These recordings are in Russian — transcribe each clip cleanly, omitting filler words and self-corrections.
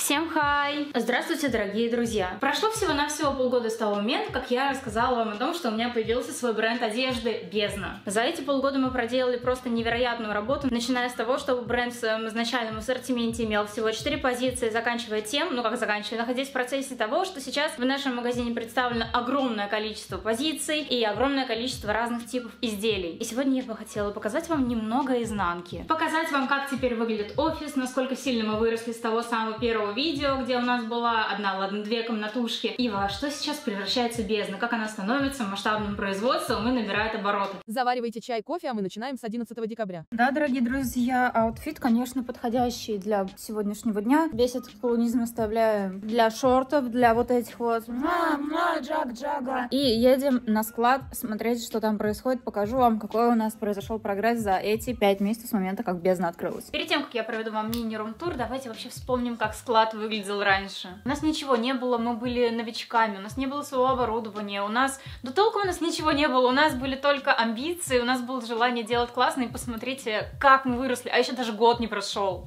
Всем хай! Здравствуйте, дорогие друзья! Прошло всего-навсего полгода с того момента, как я рассказала вам о том, что у меня появился свой бренд одежды «Бездна». За эти полгода мы проделали просто невероятную работу, начиная с того, чтобы бренд в своем изначальном ассортименте имел всего 4 позиции, заканчивая тем, находясь в процессе того, что сейчас в нашем магазине представлено огромное количество позиций и огромное количество разных типов изделий. И сегодня я бы хотела показать вам немного изнанки. Показать вам, как теперь выглядит офис, насколько сильно мы выросли с того самого первого видео, где у нас была две комнатушки, и во что сейчас превращается «Бездна», как она становится масштабным производством и набирает обороты. Заваривайте чай, кофе, а мы начинаем с 11 декабря. Да, дорогие друзья, аутфит, конечно, подходящий для сегодняшнего дня. Весь этот полунизм оставляю для шортов, для вот этих вот джаг-джага. И едем на склад смотреть, что там происходит. Покажу вам, какой у нас произошел прогресс за эти 5 месяцев с момента, как «Бездна» открылась. Перед тем, как я проведу вам мини-рум-тур, давайте вообще вспомним, как склад выглядел раньше. У нас ничего не было, мы были новичками, у нас не было своего оборудования, да толком у нас ничего не было, у нас были только амбиции, у нас было желание делать классно, и посмотрите, как мы выросли, а еще даже год не прошел.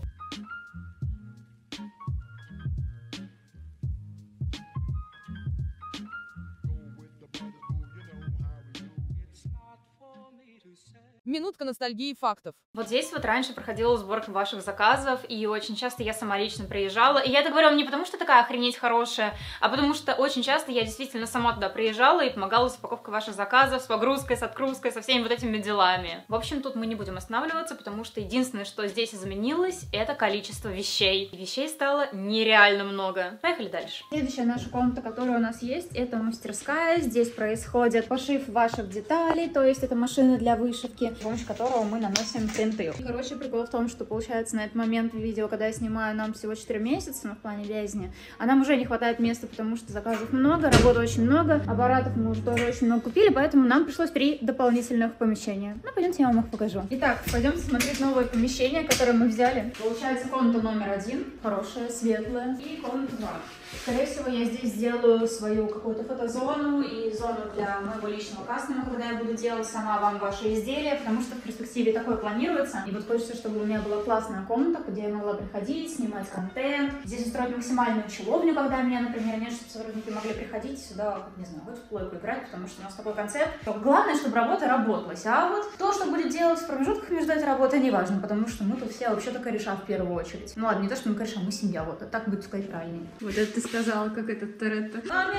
Минутка ностальгии и фактов. Вот здесь вот раньше проходила сборка ваших заказов, и очень часто я сама лично приезжала. И я это говорю не потому, что такая охренеть хорошая, а потому что очень часто я действительно сама туда приезжала и помогала с упаковкой ваших заказов, с погрузкой, с открузкой, со всеми вот этими делами. В общем, тут мы не будем останавливаться, потому что единственное, что здесь изменилось, это количество вещей. Вещей стало нереально много. Поехали дальше. Следующая наша комната, которая у нас есть, это мастерская. Здесь происходит пошив ваших деталей, то есть это машины для вышивки, с помощью которого мы наносим принты. Короче, прикол в том, что получается на этот момент видео, когда я снимаю, нам всего 4 месяца, но в плане «Бездни», а нам уже не хватает места, потому что заказов много, работы очень много, аппаратов мы уже тоже очень много купили, поэтому нам пришлось 3 дополнительных помещения. Ну, пойдемте, я вам их покажу. Итак, пойдемте смотреть новое помещение, которое мы взяли. Получается комната номер 1, хорошая, светлая, и комната 2. Скорее всего, я здесь сделаю свою какую-то фотозону и зону для моего личного кастинга, когда я буду делать сама вам ваши изделия, потому что в перспективе такое планируется. И вот хочется, чтобы у меня была классная комната, где я могла приходить, снимать контент. Здесь устроить максимальную чуловню, когда меня, например, нет, чтобы сотрудники могли приходить сюда, не знаю, хоть в плойку играть, потому что у нас такой концепт. Главное, чтобы работа работалась. А вот то, что будет делать в промежутках между этой работой, не важно, потому что мы тут все вообще-то кореша в первую очередь. Ну ладно, не то, что мы кореша, мы семья, вот, так будет сказать правильнее. Вот это ты сказала, как этот Торетто.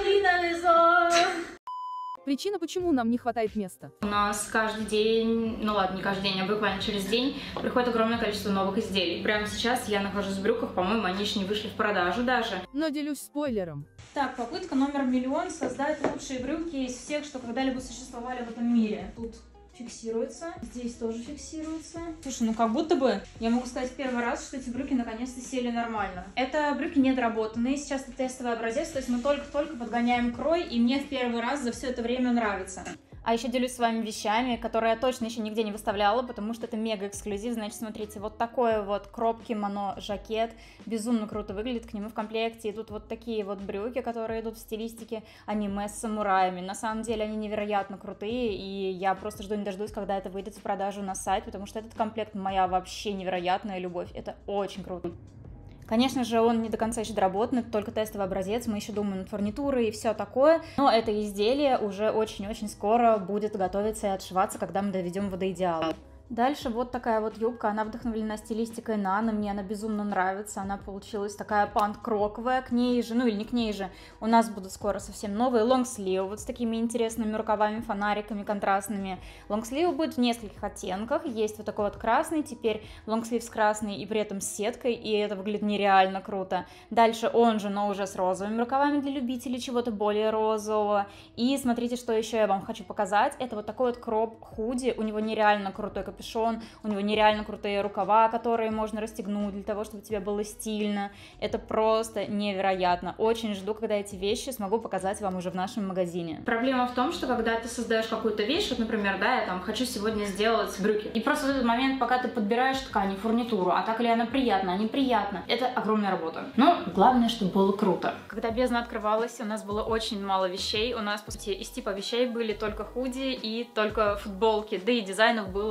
Причина, почему нам не хватает места. У нас каждый день, не каждый день, а буквально через день приходит огромное количество новых изделий. Прямо сейчас я нахожусь в брюках, по-моему, они еще не вышли в продажу даже. Но делюсь спойлером. Так, попытка номер 1 создать лучшие брюки из всех, что когда-либо существовали в этом мире. Тут фиксируется, здесь тоже фиксируется. Слушай, как будто бы я могу сказать в первый раз, что эти брюки наконец-то сели нормально. Это брюки недоработанные, сейчас это тестовый образец, то есть мы только-только подгоняем крой, и мне в первый раз за все это время нравится. А еще делюсь с вами вещами, которые я точно еще нигде не выставляла, потому что это мега эксклюзив. Значит, смотрите, вот такой вот кропки-моно жакет, безумно круто выглядит, к нему в комплекте идут вот такие вот брюки, которые идут в стилистике аниме с самураями. На самом деле они невероятно крутые, и я просто жду не дождусь, когда это выйдет в продажу на сайт, потому что этот комплект моя вообще невероятная любовь, это очень круто. Конечно же, он не до конца еще доработан, это только тестовый образец, мы еще думаем над фурнитурой и все такое, но это изделие уже очень-очень скоро будет готовиться и отшиваться, когда мы доведем его до идеала. Дальше вот такая вот юбка, она вдохновлена стилистикой Нано, мне она безумно нравится, она получилась такая панк-роковая, к ней же, или не к ней же, у нас будут скоро совсем новые лонгслив, вот с такими интересными рукавами, фонариками контрастными. Лонгслив будет в нескольких оттенках, есть вот такой вот красный, теперь лонгслив с красной и при этом с сеткой, и это выглядит нереально круто. Дальше он же, но уже с розовыми рукавами для любителей чего-то более розового. И смотрите, что еще я вам хочу показать, это вот такой вот кроп-худи, у него нереально крутой капюшон, у него нереально крутые рукава, которые можно расстегнуть для того, чтобы тебе было стильно. Это просто невероятно. Очень жду, когда эти вещи смогу показать вам уже в нашем магазине. Проблема в том, что когда ты создаешь какую-то вещь, вот, например, да, я там хочу сегодня сделать брюки, и просто в этот момент, пока ты подбираешь ткань и фурнитуру, а так ли она приятна, а неприятна, это огромная работа. Но главное, чтобы было круто. Когда «Бездна» открывалась, у нас было очень мало вещей, у нас, по сути, из типа вещей были только худи и только футболки, да и дизайнов было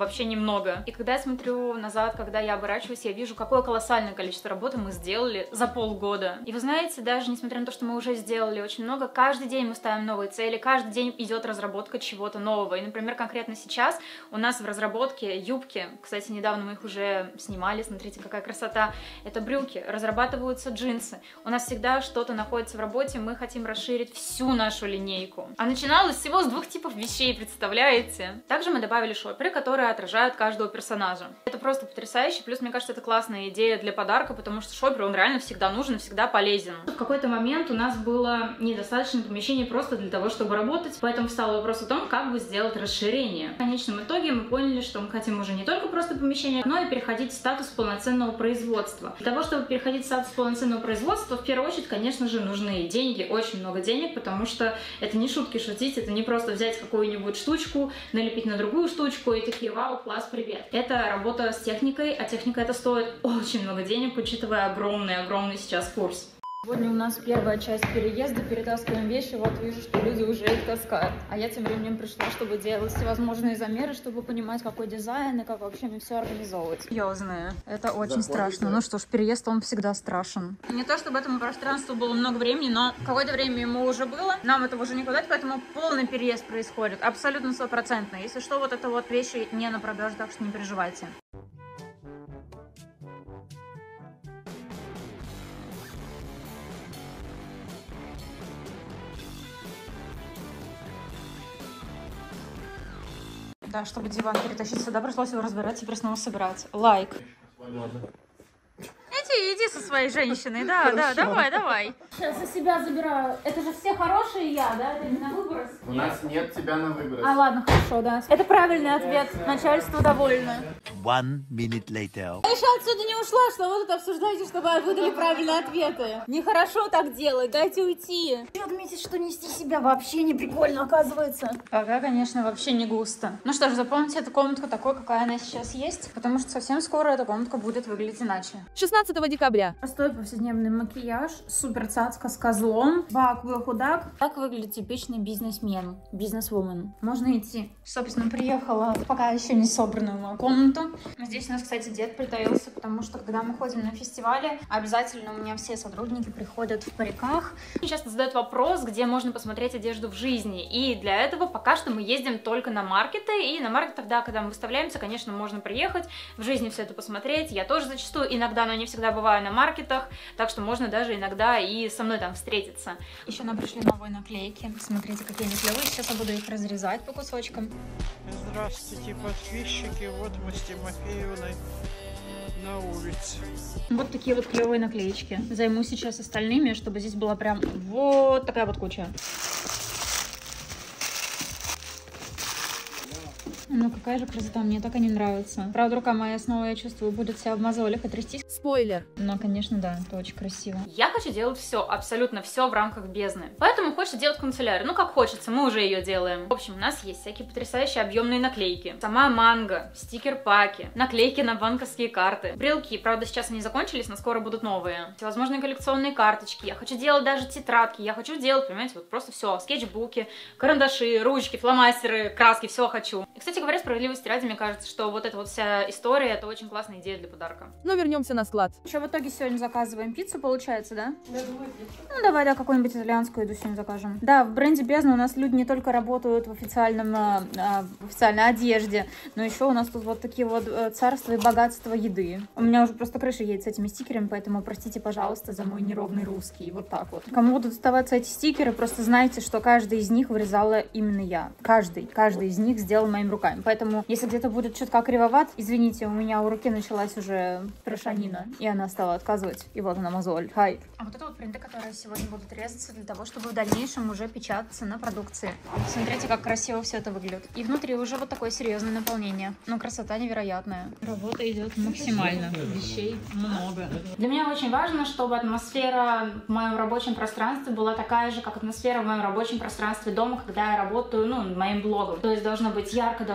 вообще немного. И когда я смотрю назад, когда я оборачиваюсь, я вижу, какое колоссальное количество работы мы сделали за полгода. И вы знаете, даже несмотря на то, что мы уже сделали очень много, каждый день мы ставим новые цели, каждый день идет разработка чего-то нового. И, например, конкретно сейчас у нас в разработке юбки, кстати, недавно мы их уже снимали, смотрите, какая красота, это брюки, разрабатываются джинсы. У нас всегда что-то находится в работе, мы хотим расширить всю нашу линейку. А начиналось всего с 2 типов вещей, представляете? Также мы добавили шоперы, которые отражают каждого персонажа. Это просто потрясающе, плюс, мне кажется, это классная идея для подарка, потому что шопер, он реально всегда нужен, всегда полезен. В какой-то момент у нас было недостаточно помещений просто для того, чтобы работать, поэтому встал вопрос о том, как бы сделать расширение. В конечном итоге мы поняли, что мы хотим уже не только просто помещение, но и переходить в статус полноценного производства. Для того, чтобы переходить в статус полноценного производства, в первую очередь, конечно же, нужны деньги, очень много денег, потому что это не шутки шутить, это не просто взять какую-нибудь штучку, налепить на другую штучку и такие: вау, класс, привет. Это работа с техникой, а техника это стоит очень много денег, учитывая огромный сейчас курс. Сегодня у нас первая часть переезда, перетаскиваем вещи, вот вижу, что люди уже их таскают. А я тем временем пришла, чтобы делать всевозможные замеры, чтобы понимать, какой дизайн и как вообще мне все организовывать. Серьезно, это очень страшно. Ну что ж, переезд, он всегда страшен. Не то, чтобы этому пространству было много времени, но какое-то время ему уже было. Нам этого уже никуда, поэтому полный переезд происходит, абсолютно 100%. Если что, вот это вот вещи не на продажу, так что не переживайте. Да, чтобы диван перетащить сюда, пришлось его разбирать и снова собирать. Лайк. Иди со своей женщиной, да, давай. Сейчас за себя забираю. Это же все хорошие я, да? Это не на выброс? У нас нет тебя на выброс. А, ладно, хорошо, да. Это правильный ответ. Начальство довольно. 1 minute later. Я еще отсюда не ушла, что вы тут обсуждаете, чтобы выдали правильные ответы. Нехорошо так делать, дайте уйти. И отметить, что нести себя вообще не прикольно, оказывается. Пока, конечно, вообще не густо. Ну что ж, запомните эту комнатку такой, какая она сейчас есть, потому что совсем скоро эта комнатка будет выглядеть иначе. 16 декабря. Простой повседневный макияж, супер цацка с козлом, бак-был худак. Так выглядит типичный бизнесмен, бизнесвумен. Можно идти. Собственно, приехала в пока еще не собранную мою комнату. Здесь у нас, кстати, дед притаился, потому что, когда мы ходим на фестивале, обязательно у меня все сотрудники приходят в париках. Мне часто задают вопрос, где можно посмотреть одежду в жизни. И для этого пока что мы ездим только на маркеты. И на маркетах, да, когда мы выставляемся, конечно, можно приехать, в жизни все это посмотреть. Я тоже зачастую, иногда, но не всегда бываю на маркетах, так что можно даже иногда и со мной там встретиться. Еще нам пришли новые наклейки. Смотрите, какие они клевые. Сейчас я буду их разрезать по кусочкам. Здравствуйте, подписчики. Вот мы с Тимофеевной на улице. Вот такие вот клевые наклеечки. Займусь сейчас остальными, чтобы здесь была прям вот такая вот куча. Ну какая же красота, мне так они нравятся. Правда, рука моя снова, я чувствую, будет вся в мозолях и трястись. Спойлер. Но, конечно, да, это очень красиво. Я хочу делать все, абсолютно все в рамках бездны. Поэтому хочется делать канцелярию. Ну, как хочется, мы уже ее делаем. В общем, у нас есть всякие потрясающие объемные наклейки. Сама манго, стикер-паки, наклейки на банковские карты, брелки. Правда, сейчас они закончились, но скоро будут новые. Всевозможные коллекционные карточки. Я хочу делать даже тетрадки. Я хочу делать, понимаете, вот просто все. Скетчбуки, карандаши, ручки, фломастеры, краски, все хочу. И, кстати говоря, справедливости ради, мне кажется, что вот эта вот вся история, это очень классная идея для подарка. Но вернемся на склад. Что, в итоге сегодня заказываем пиццу, получается, да? Ну, давай, да, какую-нибудь итальянскую еду сегодня закажем. Да, в бренде Бездна у нас люди не только работают в официальной одежде, но еще у нас тут вот такие вот царства и богатства еды. У меня уже просто крыша едет с этими стикерами, поэтому простите, пожалуйста, за мой неровный русский. Вот так вот. Кому будут оставаться эти стикеры, просто знайте, что каждый из них вырезала именно я. Каждый из них сделал моими руками. Поэтому, если где-то будет чутка кривоват, извините, у меня у руки началась уже трошанина, и она стала отказывать, и вот она мозоль. Хай. А вот это вот принты, которые сегодня будут резаться для того, чтобы в дальнейшем уже печататься на продукции. Смотрите, как красиво все это выглядит. И внутри уже вот такое серьезное наполнение. Ну, красота невероятная. Работа идет максимально. Вещей много. Для меня очень важно, чтобы атмосфера в моем рабочем пространстве была такая же, как атмосфера в моем рабочем пространстве дома, когда я работаю, ну, моим блогом. То есть должно быть ярко, должно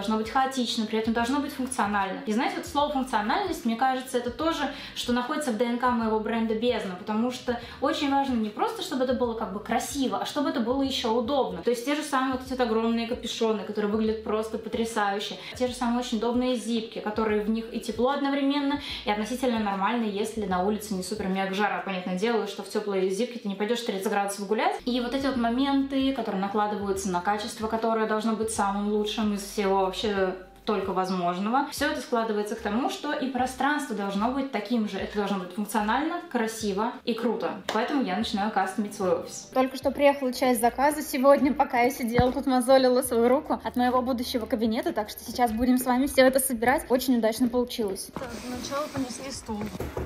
должно быть хаотично, при этом должно быть функционально. И знаете, вот слово функциональность, мне кажется, это тоже, что находится в ДНК моего бренда Бездна, потому что очень важно не просто, чтобы это было как бы красиво, а чтобы это было еще удобно. То есть те же самые вот эти огромные капюшоны, которые выглядят просто потрясающе, те же самые очень удобные зипки, которые в них и тепло одновременно, и относительно нормально, если на улице не супер-мега жара. Понятное дело, что в теплые зипки ты не пойдешь 30 градусов гулять. И вот эти вот моменты, которые накладываются на качество, которое должно быть самым лучшим из всего вообще только возможного. Все это складывается к тому, что и пространство должно быть таким же. Это должно быть функционально, красиво и круто. Поэтому я начинаю кастомить свой офис. Только что приехала часть заказа сегодня, пока я сидела тут, мозолила свою руку от моего будущего кабинета, так что сейчас будем с вами все это собирать. Очень удачно получилось. Так, для начала понесли стул.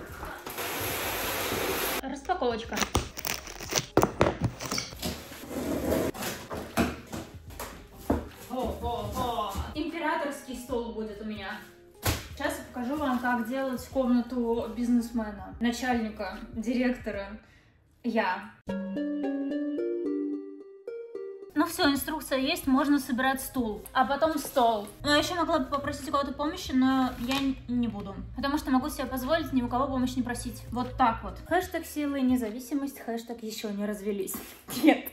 Распаковочка. Императорский стол будет у меня. Сейчас я покажу вам, как делать комнату бизнесмена, начальника, директора. Я. Ну все, инструкция есть, можно собирать стул, а потом стол. Но я еще могла бы попросить у кого-то помощи, но я не буду, потому что могу себе позволить ни у кого помощь не просить. Вот так вот. Хэштег силы и независимость, хэштег еще не развелись. Нет.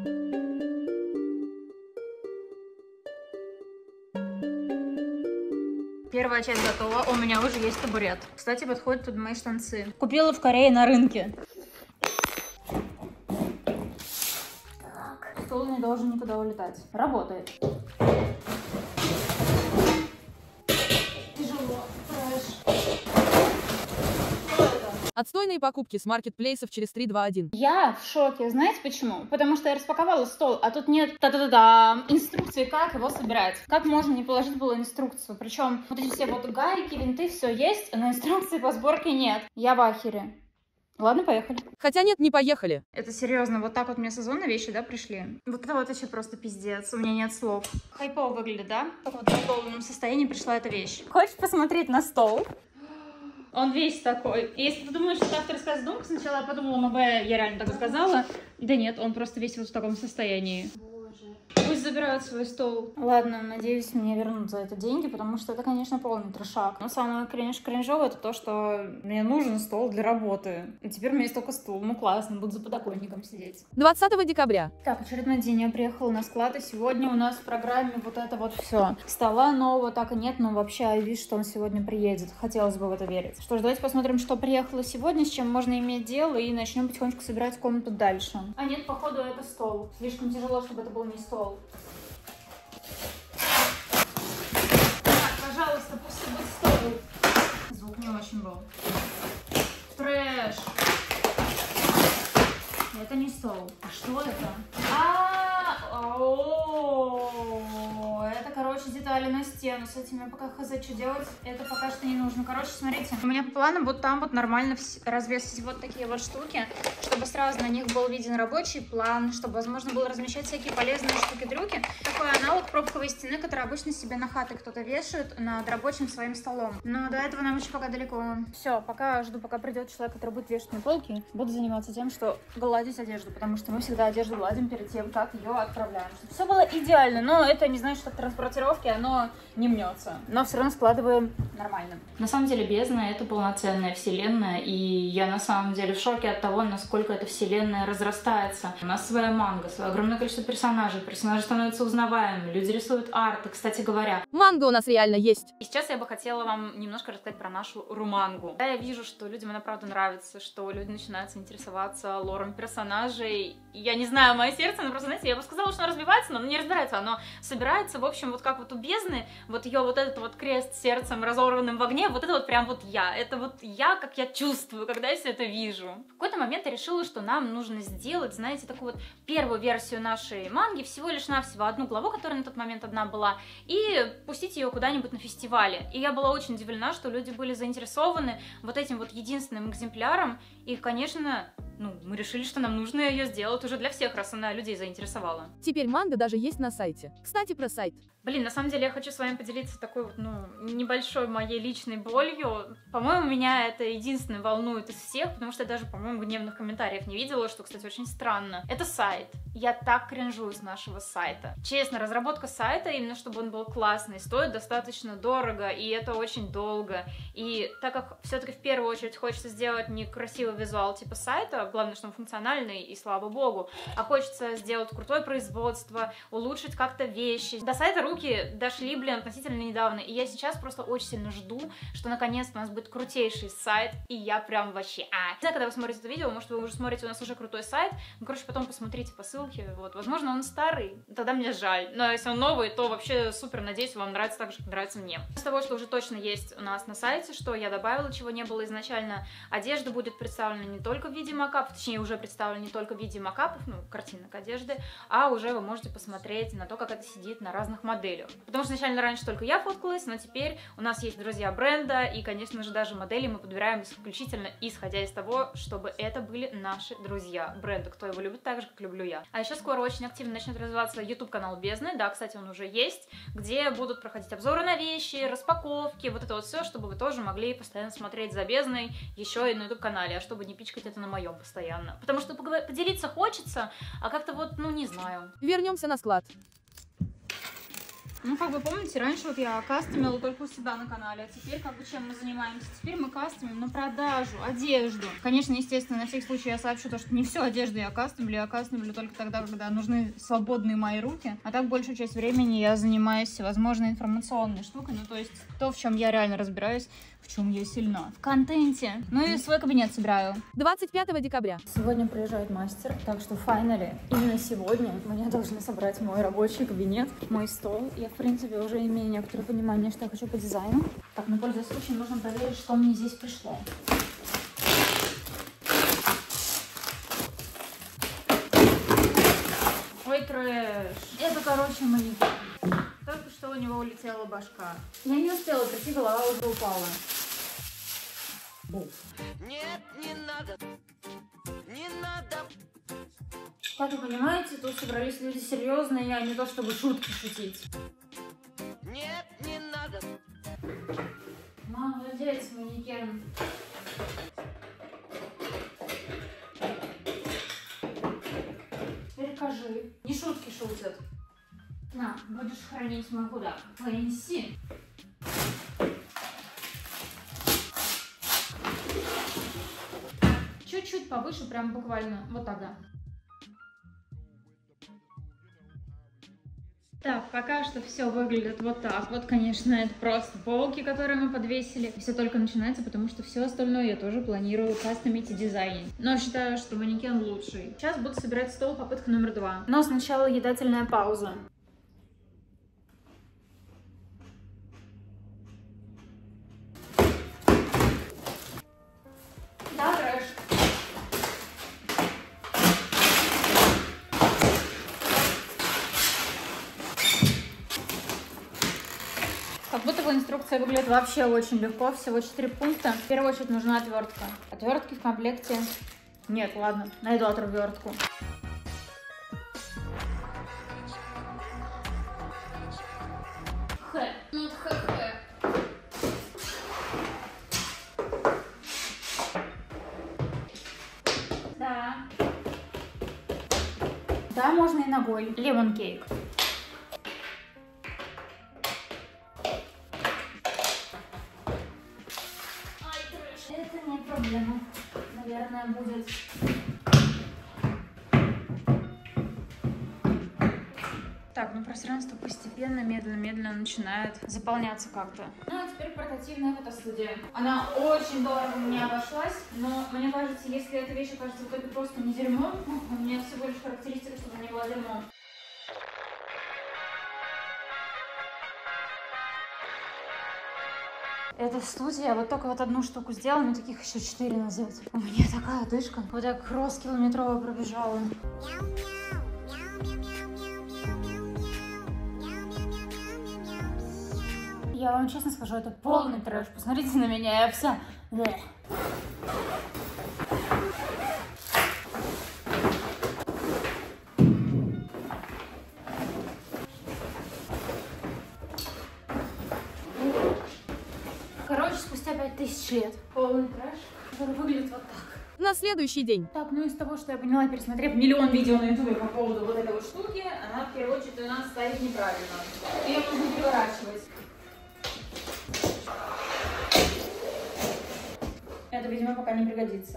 Первая часть готова, у меня уже есть табурет. Кстати, подходят под мои штанцы. Купила в Корее на рынке. Так, стол не должен никуда улетать. Работает. Тяжело. Трэш. Что это? Отстойные покупки с маркетплейсов через 3, 2, 1. Я в шоке. Знаете почему? Потому что я распаковала стол, а тут нет та-та-та-да инструкции, как его собирать. Как можно не положить было инструкцию? Причем вот эти все вот гайки, винты, все есть, но инструкции по сборке нет. Я в ахере. Ладно, поехали. Хотя нет, не поехали. Это серьезно, вот так вот мне сезонные вещи, да, пришли? Вот это вот еще просто пиздец, у меня нет слов. Хайпово выглядит, да? Вот в готовом состоянии пришла эта вещь. Хочешь посмотреть на стол? Он весь такой. И если ты думаешь, что авторская задумка, сначала я подумала, я реально так сказала. Да нет, он просто весь вот в таком состоянии. Пусть забирают свой стол. Ладно, надеюсь, мне вернут за это деньги, потому что это, конечно, полный трешак. Но самое кринжовое это то, что мне нужен стол для работы. И теперь у меня есть только стул. Ну классно, буду за подоконником сидеть. 20 декабря. Так, очередной день. Я приехала на склад, и сегодня у нас в программе вот это вот все. Стола нового так и нет, но вообще я вижу, что он сегодня приедет. Хотелось бы в это верить. Что ж, давайте посмотрим, что приехало сегодня, с чем можно иметь дело, и начнем потихонечку собирать комнату дальше. А нет, походу, это стол. Слишком тяжело, чтобы это был не стол. Так, пожалуйста, пусть будет стол. Звук не очень был. Трэш. Это не стол. А что это? Это, короче, детали на стену. С этим я пока хз, что делать. Это пока что не нужно. Короче, смотрите. У меня по плану вот там вот нормально развесить вот такие вот штуки, чтобы сразу на них был виден рабочий план, чтобы возможно было размещать всякие полезные штуки-дрюки. Такой аналог пробковой стены, который обычно себе на хаты кто-то вешает над рабочим своим столом. Но до этого нам еще пока далеко. Все, пока жду, пока придет человек, который будет вешать на полки. Буду заниматься тем, что гладить одежду, потому что мы всегда одежду гладим перед тем, как ее отправляем. Чтобы все было идеально, но это не значит, что от транспортировки оно не мнется. Но все равно складываем нормально. На самом деле Бездна — это полноценная вселенная, и я на самом деле в шоке от того, насколько эта вселенная разрастается. У нас своя манга, свое огромное количество персонажей. Персонажи становятся узнаваемыми, люди рисуют арты, кстати говоря. Манга у нас реально есть. И сейчас я бы хотела вам немножко рассказать про нашу румангу. Я вижу, что людям она правда нравится, что люди начинают интересоваться лором персонажей. Я не знаю, мое сердце, оно просто, знаете, я бы сказала, что оно разбивается, но оно не разбирается, оно собирается, в общем, вот как вот у Бездны, вот ее вот этот вот крест сердцем разорванным в огне, вот это вот прям вот я, это вот я, как я чувствую, когда я все это вижу. В какой-то момент я решила, что нам нужно сделать, знаете, такую вот первую версию нашей манги, всего лишь навсего одну главу, которая на тот момент одна была, и пустить ее куда-нибудь на фестивале. И я была очень удивлена, что люди были заинтересованы вот этим вот единственным экземпляром, и, конечно, мы решили, что нам нужно ее сделать уже для всех, раз она людей заинтересовала. Теперь манга даже есть на сайте. Кстати, про сайт. Блин, на самом деле я хочу с вами поделиться такой вот, небольшой моей личной болью. По-моему, меня это единственное волнует из всех, потому что я даже, по-моему, гневных комментариев не видела, что, кстати, очень странно. Это сайт. Я так кринжую с нашего сайта. Честно, разработка сайта, именно чтобы он был классный, стоит достаточно дорого, и это очень долго. И так как все-таки в первую очередь хочется сделать не красивый визуал типа сайта, главное, что он функциональный, и слава богу, а хочется сделать крутое производство, улучшить как-то вещи. До сайта руки дошли, блин, относительно недавно, и я сейчас просто очень сильно жду, что наконец-то у нас будет крутейший сайт, и я прям вообще... Не знаю, когда вы смотрите это видео, может, вы уже смотрите, у нас уже крутой сайт, короче, потом посмотрите по ссылке, вот, возможно, он старый, тогда мне жаль, но если он новый, то вообще супер, надеюсь, вам нравится так же, как нравится мне. С того, что уже точно есть у нас на сайте, что я добавила, чего не было изначально, одежда будет представлена не только в виде макапов, точнее, уже представлена не только в виде макапов, картинок одежды, а уже вы можете посмотреть на то, как это сидит на разных моделях. Потому что изначально раньше только я фоткалась, но теперь у нас есть друзья бренда, и, конечно же, даже модели мы подбираем исключительно исходя из того, чтобы это были наши друзья бренда, кто его любит так же, как люблю я. А еще скоро очень активно начнет развиваться YouTube-канал Бездны, да, кстати, он уже есть, где будут проходить обзоры на вещи, распаковки, вот это вот все, чтобы вы тоже могли постоянно смотреть за Бездной еще и на YouTube-канале, а чтобы не пичкать это на моем постоянно. Потому что поделиться хочется, а как-то вот, не знаю. Вернемся на склад. Как вы помните, раньше вот я кастомила только у себя на канале, а теперь чем мы занимаемся? Теперь мы кастомим на продажу одежду. Конечно, естественно, на всякий случай я сообщу то, что не всю одежду я кастомлю только тогда, когда нужны свободные мои руки. А так большую часть времени я занимаюсь всевозможной информационной штукой, то есть то, в чем я реально разбираюсь, в чем я сильна. В контенте. И свой кабинет собираю. 25 декабря. Сегодня приезжает мастер, так что finally, именно сегодня мне должны собрать мой рабочий кабинет, мой стол. Я, в принципе, уже имею некоторое понимание, что я хочу по дизайну. Так, пользуясь случаем, нужно проверить, что мне здесь пришло. Ой, трэш. Это, короче, манекен. Только что у него улетела башка. Я не успела прийти, голова уже упала. Нет, не надо, не надо. Как вы понимаете, тут собрались люди серьезные, а не то, чтобы шутки шутить. Нет, не надо. Молодец, манекен. Теперь кажи. Не шутки шутят. На, будешь хранить мой куда? Фэнси. Чуть-чуть повыше, прям буквально. Вот так, да. Так, пока что все выглядит вот так. Вот, конечно, это просто полки, которые мы подвесили. Все только начинается, потому что все остальное я тоже планирую кастомить и дизайнить. Но считаю, что манекен лучший. Сейчас буду собирать стол, попытка номер 2. Но сначала едательная пауза. Да, трэш. Как будто бы инструкция выглядит вообще очень легко, всего 4 пункта. В первую очередь нужна отвертка. Отвертки в комплекте нет, ладно, найду отвертку. Да. Да, можно и ногой. Лемон кейк. Это не проблема. Наверное, будет. Так, пространство постепенно, медленно начинает заполняться как-то. Ну, а теперь портативная фотостудия. Она очень дорого мне обошлась, но мне кажется, если эта вещь окажется в итоге просто не дерьмом, у меня всего лишь характеристика, чтобы не была дерьмом. Это студия, вот только вот одну штуку сделала, мне таких еще 4 надо сделать. У меня такая дышка, вот так кросс километровый пробежала. Я вам честно скажу, это полный трэш. Посмотрите на меня, я вся... 1000 лет. Полный трэш, который выглядит вот так. На следующий день. Так, ну из того, что я поняла, пересмотрев миллион видео на ютубе по поводу вот этой вот штуки, она в первую очередь у нас стоит неправильно. Ее нужно переворачивать. Это, видимо, пока не пригодится.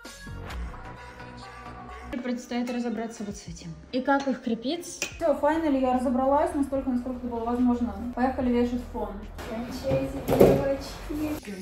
Предстоит разобраться вот с этим. И как их крепить? Все, финально я разобралась настолько, насколько это было возможно. Поехали вешать фон. Кончайте, девочки.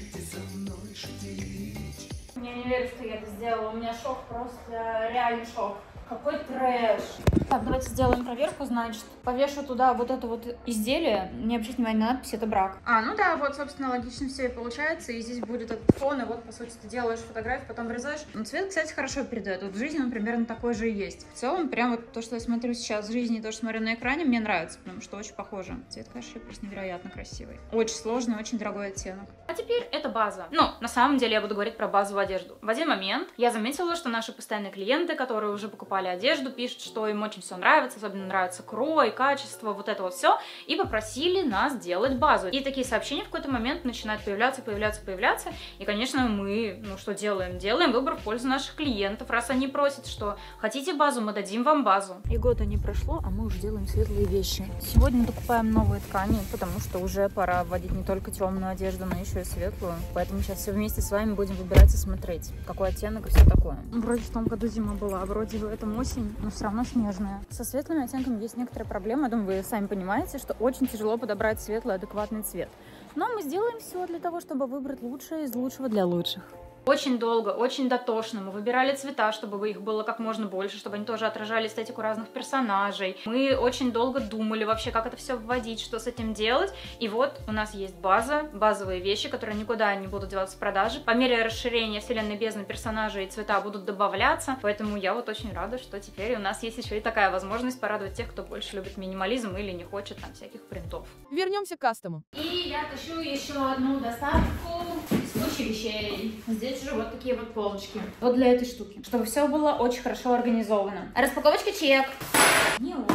Я не верю, что я это сделала. У меня шок, просто реальный шок. Какой трэш. Так, давайте сделаем проверку, значит. Повешу туда вот это вот изделие. Не обращайте внимания на надпись, это брак. Ну да, вот, собственно, логично все и получается. И здесь будет этот фон, и вот, по сути, ты делаешь фотографию, потом вырезаешь. Но цвет, кстати, хорошо передает. Вот в жизни он примерно такой же и есть. В целом, прям вот то, что я смотрю сейчас в жизни, и то, что смотрю на экране, мне нравится, потому что очень похоже. Цвет, конечно, просто невероятно красивый. Очень сложный, очень дорогой оттенок. А теперь это база. Ну, на самом деле, я буду говорить про базовую одежду. В один момент я заметила, что наши постоянные клиенты, которые уже покупали одежду, пишут, что им очень все нравится, особенно нравится крой, качество, вот это вот все, и попросили нас делать базу. И такие сообщения в какой-то момент начинают появляться, и, конечно, мы, ну что делаем? Делаем выбор в пользу наших клиентов, раз они просят, что хотите базу, мы дадим вам базу. И года не прошло, а мы уже делаем светлые вещи. Сегодня докупаем новые ткани, потому что уже пора вводить не только темную одежду, но еще и светлую, поэтому сейчас все вместе с вами будем выбирать и смотреть, какой оттенок и все такое. Вроде в том году зима была, вроде в этом осень, но все равно снежная. Со светлыми оттенками есть некоторые проблемы. Я думаю, вы сами понимаете, что очень тяжело подобрать светлый, адекватный цвет. Но мы сделаем все для того, чтобы выбрать лучшее из лучшего для лучших. Очень долго, очень дотошно мы выбирали цвета, чтобы их было как можно больше, чтобы они тоже отражали эстетику разных персонажей. Мы очень долго думали вообще, как это все вводить, что с этим делать. И вот у нас есть база, базовые вещи, которые никуда не будут деваться в продаже. По мере расширения вселенной бездны персонажей цвета будут добавляться. Поэтому я вот очень рада, что теперь у нас есть еще и такая возможность порадовать тех, кто больше любит минимализм или не хочет там всяких принтов. Вернемся к кастому. И я тащу еще одну доставку с кучей вещей. Здесь же вот такие вот полочки. Вот для этой штуки. Чтобы все было очень хорошо организовано. Распаковочка чек. Не лампа.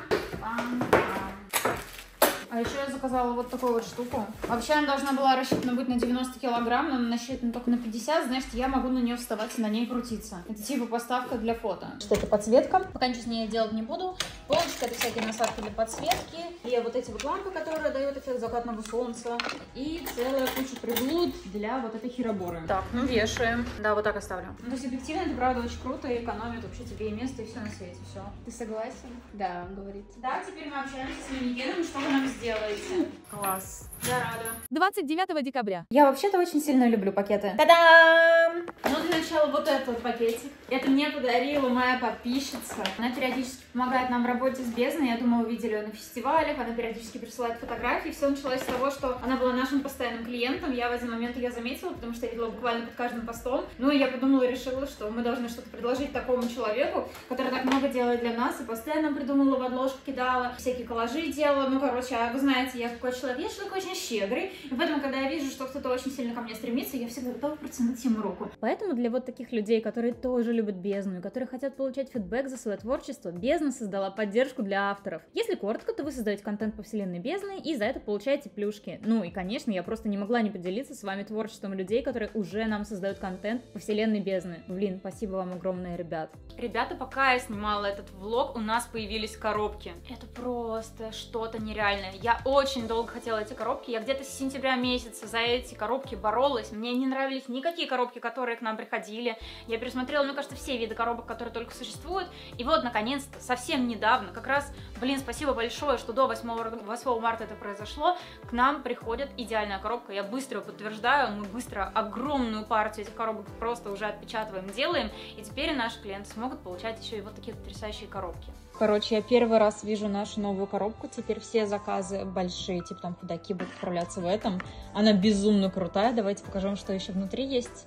А еще я заказала вот такую вот штуку. Вообще она должна была рассчитана быть на 90 килограмм, но она рассчитана только на 50, значит я могу на нее вставать и на ней крутиться. Это типа поставка для фото. Что это подсветка? Пока ничего с ней делать не буду. Полочка — это всякие насадки для подсветки. И вот эти вот лампы, которые дают эффект закатного солнца. И целая куча приблуд для вот этой хироборы. Так, ну вешаем. Да, вот так оставлю. Ну, то есть объективно это правда очень круто и экономит вообще тебе и место, и все на свете. Все. Ты согласен? Да, говорит. Да, теперь мы общаемся с манекеном, что вы нам сделаете. Класс. Я рада. 29 декабря. Я вообще-то очень сильно люблю пакеты. Та-дам! Ну, для начала вот этот пакетик. Это мне подарила моя подписчица. Она периодически помогает нам в работе с бездной. Я думаю, вы видели ее на фестивалях. Она периодически присылает фотографии. Все началось с того, что она была нашим постоянным клиентом. Я в один момент ее заметила, потому что я видела буквально под каждым постом. Ну, и я подумала и решила, что мы должны что-то предложить такому человеку, который так много делает для нас. И постоянно придумала, в обложку кидала, всякие коллажи делала. Ну, короче, вы знаете, я какой человек, я человек очень щедрый. И поэтому, когда я вижу, что кто-то очень сильно ко мне стремится, я всегда готова протянуть ему руку. Поэтому для вот таких людей, которые тоже любят бездну, и которые хотят получать фидбэк за свое творчество, бездна создала поддержку для авторов. Если коротко, то вы создаете контент по вселенной бездны и за это получаете плюшки. Ну и, конечно, я просто не могла не поделиться с вами творчеством людей, которые уже нам создают контент по вселенной бездны. Блин, спасибо вам огромное, ребят. Ребята, пока я снимала этот влог, у нас появились коробки. Это просто что-то нереальное. Я очень долго хотела эти коробки. Я где-то с сентября месяца за эти коробки боролась. Мне не нравились никакие коробки, которые к нам приходили. Я пересмотрела, мне кажется, все виды коробок, которые только существуют. И вот, наконец-то, совсем недавно, как раз, блин, спасибо большое, что до 8 марта это произошло, к нам приходит идеальная коробка. Я быстро подтверждаю, мы быстро огромную партию этих коробок просто уже отпечатываем, делаем. И теперь наши клиенты смогут получать еще и вот такие потрясающие коробки. Короче, я первый раз вижу нашу новую коробку. Теперь все заказы большие, типа там худаки будут отправляться в этом. Она безумно крутая. Давайте покажем, что еще внутри есть.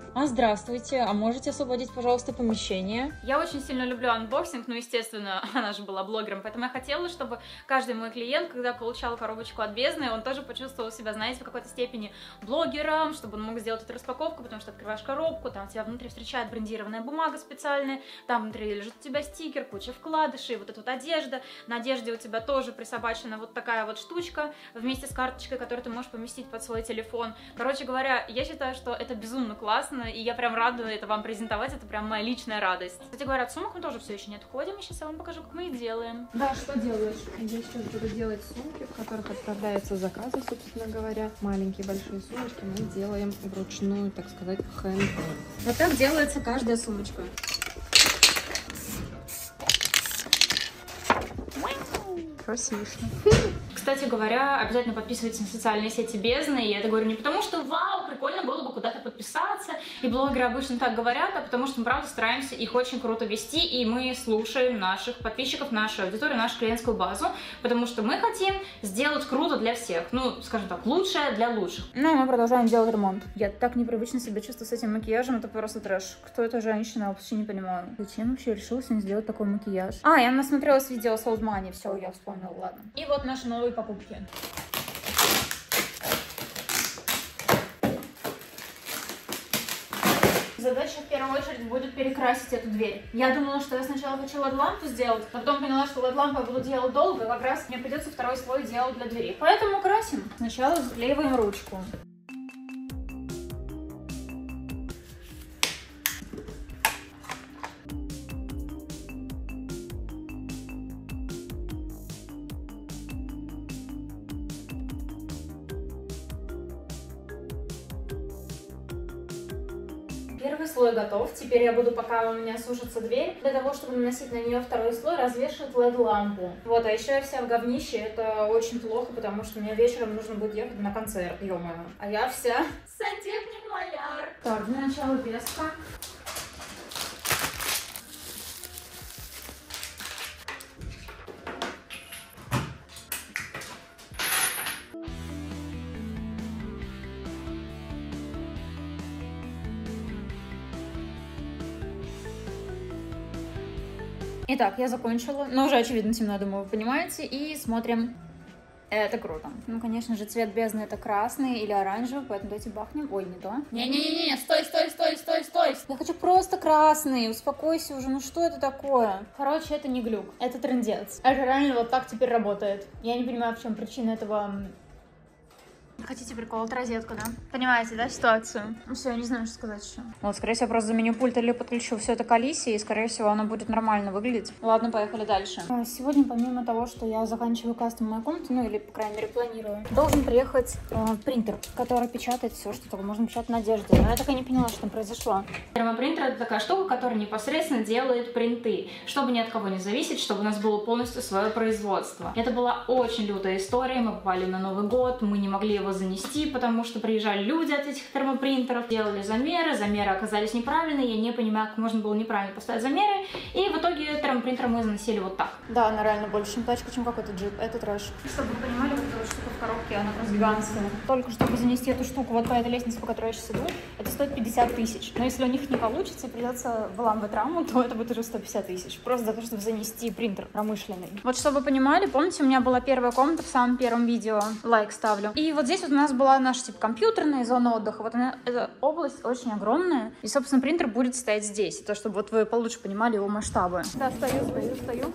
Здравствуйте, а можете освободить, пожалуйста, помещение? Я очень сильно люблю анбоксинг, ну, естественно, она же была блогером, поэтому я хотела, чтобы каждый мой клиент, когда получал коробочку от Бездны, он тоже почувствовал себя, знаете, в какой-то степени блогером, чтобы он мог сделать эту распаковку, потому что открываешь коробку, там тебя внутри встречает брендированная бумага специальная, там внутри лежит у тебя стикер, куча вкладышей, вот эта вот одежда, на одежде у тебя тоже присобачена вот такая вот штучка вместе с карточкой, которую ты можешь поместить под свой телефон. Короче говоря, я считаю, что это безумно классно, и я прям рада это вам презентовать, это прям моя личная радость. Кстати говоря, от сумок мы тоже все еще не отходим, и сейчас я вам покажу, как мы их делаем. Да, что делаешь? Я сейчас буду делать сумки, в которых отправляются заказы, собственно говоря. Маленькие, большие сумочки мы делаем вручную, так сказать, хэнд. Вот так делается каждая сумочка. Красивишно. Кстати говоря, обязательно подписывайтесь на социальные сети Бездны, и я это говорю не потому, что вау, прикольно было бы куда-то подписаться, и блогеры обычно так говорят, а потому что мы, правда, стараемся их очень круто вести, и мы слушаем наших подписчиков, нашу аудиторию, нашу клиентскую базу, потому что мы хотим сделать круто для всех, ну, скажем так, лучшее для лучших. Ну, мы продолжаем делать ремонт. Я так непривычно себя чувствую с этим макияжем, это просто трэш. Кто эта женщина, я вообще не понимаю. Зачем вообще решила сегодня сделать такой макияж? Я насмотрелась видео с Old Money, все, я вспомнила, ладно. И вот наши новые покупки. Задача в первую очередь будет перекрасить эту дверь. Я думала, что я сначала хочу LED-лампу сделать, а потом поняла, что LED-лампу я буду делать долго, и как раз мне придется второй слой делать для двери. Поэтому красим. Сначала заклеиваем ручку. Первый слой готов. Теперь я буду, пока у меня сушится дверь, для того, чтобы наносить на нее второй слой, развешивать LED-лампу. Вот, а еще я вся в говнище, это очень плохо, потому что мне вечером нужно будет ехать на концерт, ё-моё. А я вся сантехник-маляр. Так, для начала песка. Итак, я закончила, но уже очевидно темно, я думаю, вы понимаете, и смотрим. Это круто. Ну, конечно же, цвет Бездны это красный или оранжевый, поэтому давайте бахнем. Ой, не то. Не-не-не, стой. Я хочу просто красный, успокойся уже, ну что это такое? Короче, это не глюк, это трындец. Это реально вот так теперь работает. Я не понимаю, в чем причина этого... Хотите прикол? Это розетка, да? Понимаете, да, ситуацию? Ну все, я не знаю, что сказать еще. Вот, скорее всего, просто заменю пульт или подключу все это к Алисе, и, скорее всего, оно будет нормально выглядеть. Ладно, поехали дальше. Сегодня, помимо того, что я заканчиваю кастом мою комнату, ну или, по крайней мере, планирую, должен приехать принтер, который печатает все, что только можно печатать на одежде. Но я так и не поняла, что там произошло. Термопринтер — это такая штука, которая непосредственно делает принты, чтобы ни от кого не зависеть, чтобы у нас было полностью свое производство. Это была очень лютая история, мы попали на Новый год, мы не могли его занести, потому что приезжали люди от этих термопринтеров, делали замеры оказались неправильные, я не понимаю, как можно было неправильно поставить замеры, и в итоге термопринтер мы заносили вот так. Да, она реально больше, чем тачка, чем какой-то джип, это трэш. Чтобы вы понимали, вот эта штука в коробке, она просто гигантская. Только чтобы занести эту штуку вот по этой лестнице, по которой я сейчас иду, это стоит 50 тысяч. Но если у них не получится, придется выламывать раму, то это будет уже 150 тысяч. Просто за то, чтобы занести принтер промышленный. Вот чтобы вы понимали, помните, у меня была первая комната в самом первом видео, лайк ставлю. И вот здесь вот у нас была наша типа компьютерная зона отдыха. Вот она, эта область очень огромная. И, собственно, принтер будет стоять здесь. То, чтобы вот вы получше понимали его масштабы. Да, стою.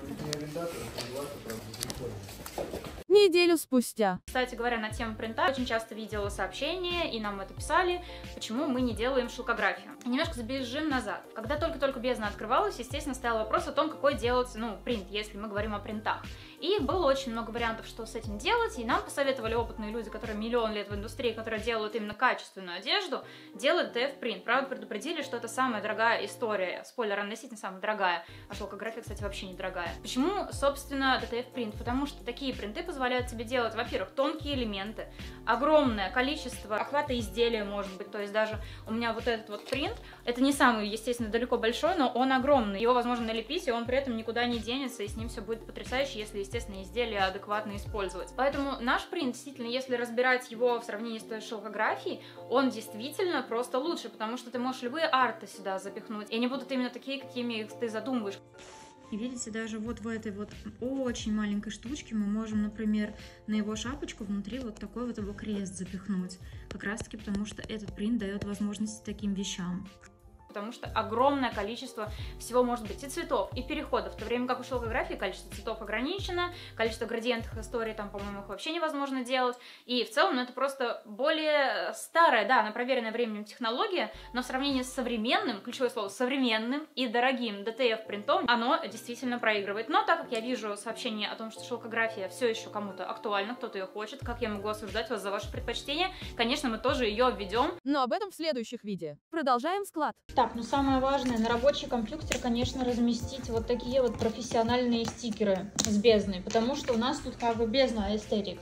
Неделю спустя. Кстати говоря, на тему принта очень часто видела сообщения, и нам это писали, почему мы не делаем шелкографию. Немножко забежим назад. Когда только-только Бездна открывалась, естественно, стоял вопрос о том, какой делать, принт, если мы говорим о принтах. И было очень много вариантов, что с этим делать, и нам посоветовали опытные люди, которые миллион лет в индустрии, которые делают именно качественную одежду, делать DTF-принт. Правда, предупредили, что это самая дорогая история. Спойлер, она действительно самая дорогая, а шелкография, кстати, вообще недорогая. Почему, собственно, DTF-принт? Потому что такие принты позволяют позволяют тебе делать, во-первых, тонкие элементы, огромное количество охвата изделия, может быть, то есть даже у меня вот этот вот принт, это не самый, естественно, далеко большой, но он огромный, его возможно налепить, и он при этом никуда не денется, и с ним все будет потрясающе, если, естественно, изделие адекватно использовать. Поэтому наш принт, действительно, если разбирать его в сравнении с той шелкографией, он действительно просто лучше, потому что ты можешь любые арты сюда запихнуть, и они будут именно такие, какими их ты задумываешь. И видите, даже вот в этой вот очень маленькой штучке мы можем, например, на его шапочку внутри вот такой вот его крест запихнуть. Как раз таки потому, что этот принт дает возможность таким вещам. Потому что огромное количество всего может быть и цветов, и переходов, в то время как у шелкографии количество цветов ограничено, количество градиентных историй там, по-моему, их вообще невозможно делать, и в целом это просто более старая, да, она проверенная временем технология, но в сравнении с современным, ключевое слово, современным и дорогим DTF принтом, оно действительно проигрывает. Но так как я вижу сообщение о том, что шелкография все еще кому-то актуальна, кто-то ее хочет, как я могу осуждать вас за ваши предпочтения, конечно, мы тоже ее введем. Но об этом в следующих видео. Продолжаем склад. Так, ну самое важное, на рабочий компьютер, конечно, разместить вот такие вот профессиональные стикеры с бездной, потому что у нас тут как бы бездна Aesthetics.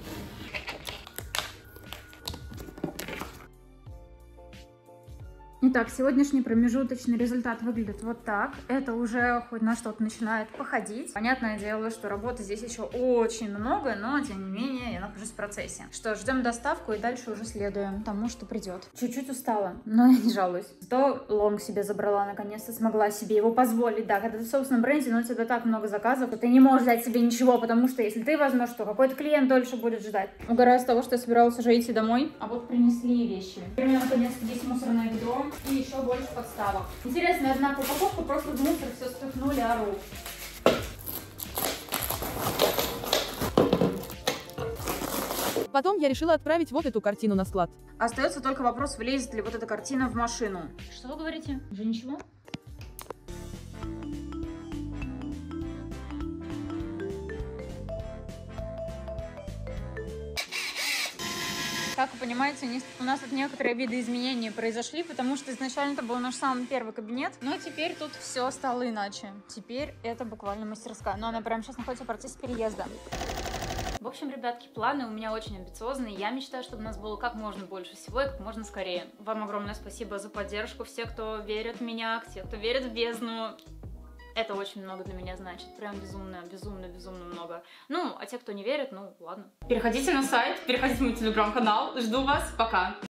Итак, сегодняшний промежуточный результат выглядит вот так. Это уже хоть на что-то начинает походить. Понятное дело, что работы здесь еще очень много, но тем не менее я нахожусь в процессе. Что, ждем доставку и дальше уже следуем тому, что придет. Чуть-чуть устала, но я не жалуюсь. Зато лонг себе забрала, наконец-то смогла себе его позволить. Да, когда ты в собственном бренде, но у тебя так много заказов, что ты не можешь дать себе ничего, потому что если ты возьмешь, то какой-то клиент дольше будет ждать. Угораю с того, что я собиралась уже идти домой, а вот принесли вещи. У меня наконец-то есть мусорное ведро. И еще больше подставок. Интересно, одна упаковка, просто в мусор все спихнули, ору. Потом я решила отправить вот эту картину на склад. Остается только вопрос, влезет ли вот эта картина в машину. Что вы говорите? Уже ничего? Как вы понимаете, у нас тут некоторые видоизменения произошли, потому что изначально это был наш самый первый кабинет, но теперь тут все стало иначе. Теперь это буквально мастерская, но она прямо сейчас находится в процессе переезда. В общем, ребятки, планы у меня очень амбициозные. Я мечтаю, чтобы у нас было как можно больше всего и как можно скорее. Вам огромное спасибо за поддержку, все, кто верит в меня, те, кто верит в бездну. Это очень много для меня значит. Прям безумно, безумно, безумно много. Ну, а те, кто не верит, ну ладно. Переходите на сайт, переходите в мой телеграм-канал. Жду вас. Пока.